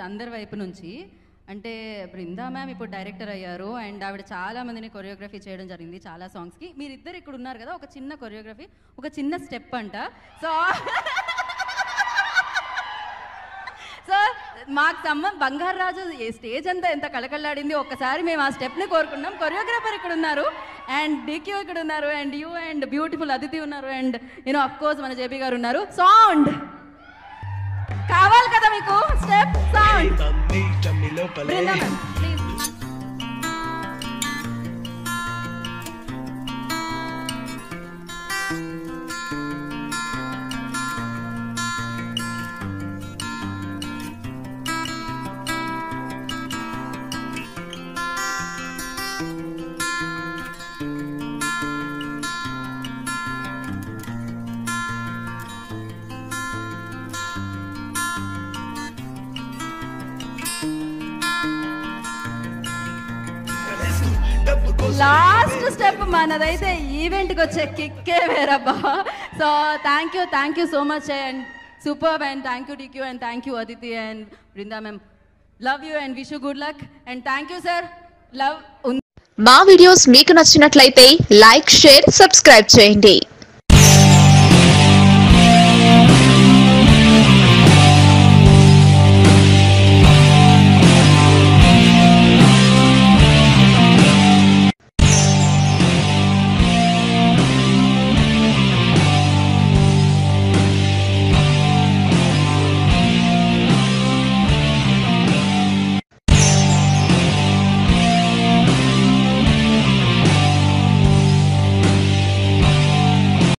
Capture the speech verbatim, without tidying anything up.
అందరి వైపు నుంచి. అంటే బృందా మ్యామ్ ఇప్పుడు డైరెక్టర్ అయ్యారు అండ్ ఆవిడ చాలా మందిని కొరియోగ్రఫీ చేయడం జరిగింది చాలా సాంగ్స్కి. మీరిద్దరు ఇక్కడ ఉన్నారు కదా, ఒక చిన్న కొరియోగ్రఫీ, ఒక చిన్న స్టెప్ అంట. సో సో మాకు సంబంధం బంగారు రాజు స్టేజ్ అంతా ఎంత కళకళలాడింది, ఒక్కసారి మేము ఆ స్టెప్ని కోరుకున్నాం. కొరియోగ్రాఫర్ ఇక్కడ ఉన్నారు అండ్ డిక్యూ ఇక్కడ ఉన్నారు and you and beautiful Aditi ఉన్నారు అండ్ యూనో అఫ్ కోర్స్ మన జేపీ గారు ఉన్నారు. సౌండ్ కావాలి కదా మీకు, step sound. Brinda ma'am please. Last step మనదైతే ఈవెంట్కి వచ్చే కిక్కే వేరబ్బా. So thank you thank you so much and super and thank you DQ and thank you Aditi and Brinda ma'am. Love you and wish you good luck and thank you sir. Love. మా videos మీకు నచ్చినట్లయితే like, share, subscribe చేయండి.